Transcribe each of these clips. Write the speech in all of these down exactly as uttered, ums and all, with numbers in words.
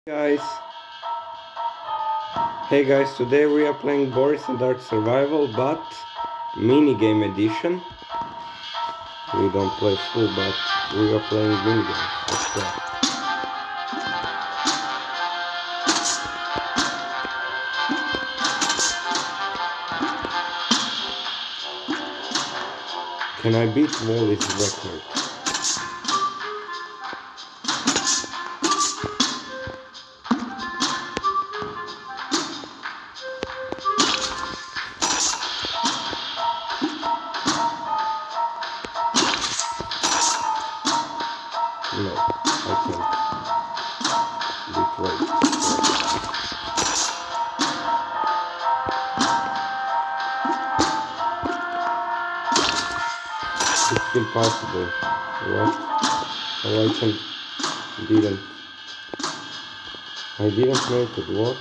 Guys, hey guys, today we are playing Boris and Dark Survival, but minigame edition. We don't play full, but we are playing minigame. Let's go. Can I beat Wally's record? No, I can't. Beat Wally. It's impossible. What? Oh, I can... didn't. I didn't make it. What?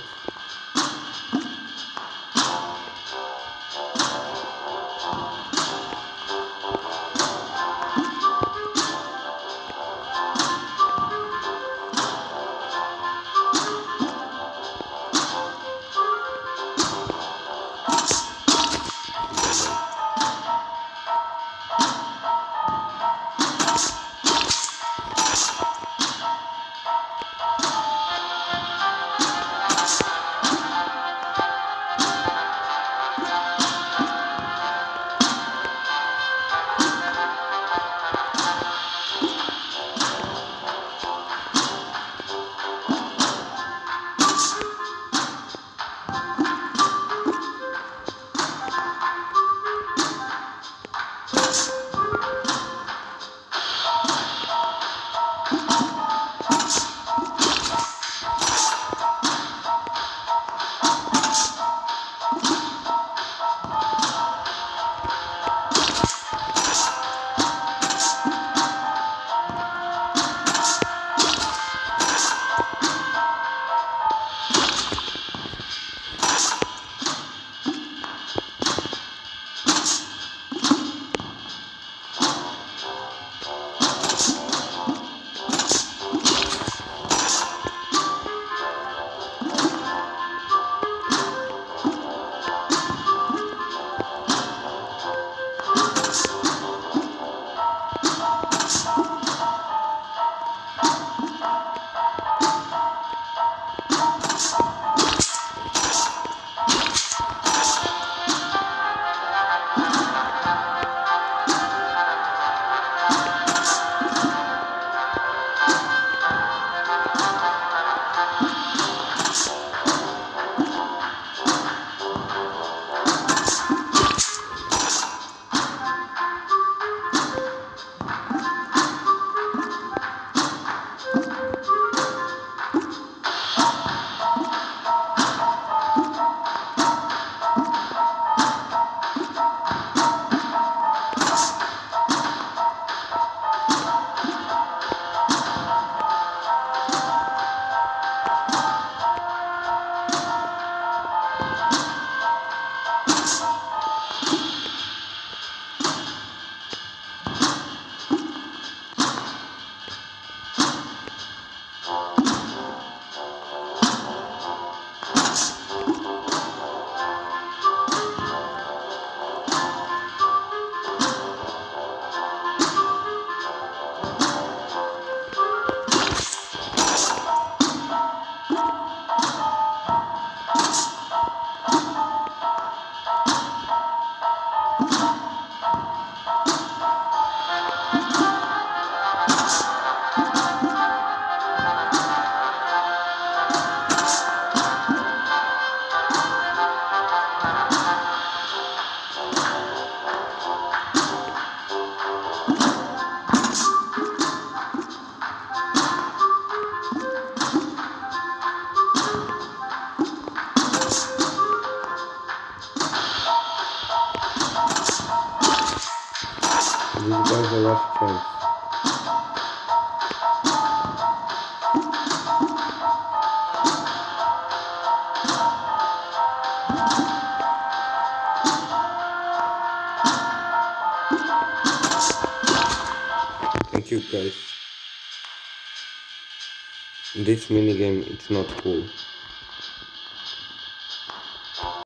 These guys are last chance. Thank you guys. This minigame, it's not cool.